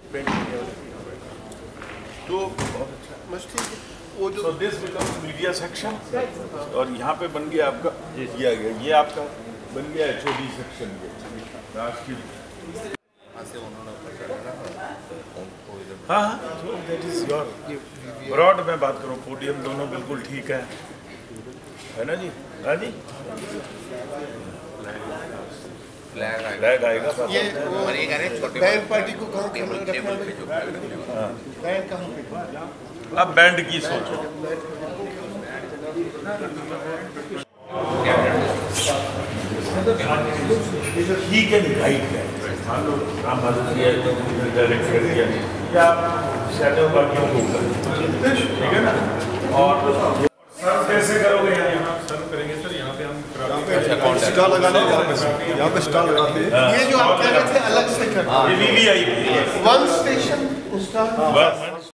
तो बस ठीक है। वो जो दिस बिकम्स मीडिया सेक्शन और यहाँ पे बन गया आपका ये आ गया, ये आपका बन गया HOD सेक्शन। हाँ हाँ, दैट इज योर ब्रॉड में बात करूँ, पोडियम दोनों बिल्कुल ठीक है ना जी? हाँ जी, फ्लैग आएगा। ये बैंड पार्टी को कहाँ रखना है? बैंड कहाँ पे? अब बैंड की सोचो। ही कैन गाइड मान लो राम बहादुर जी डायरेक्ट कर दिया या शैडो बाकियों को, ठीक है ना? और सर कैसे करोगे? यहाँ सर्व करेंगे सर, यहाँ पे हम स्टार लगाने, यहाँ पे स्टार लगाते हैं। ये जो आप कह रहे थे अलग से करना, ये VVIP वन स्टेशन स्टार